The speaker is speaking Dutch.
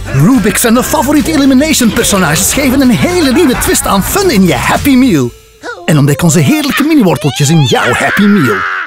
Rubik en de favoriete elimination personages geven een hele nieuwe twist aan fun in je Happy Meal. En ontdek onze heerlijke mini-worteltjes in jouw Happy Meal.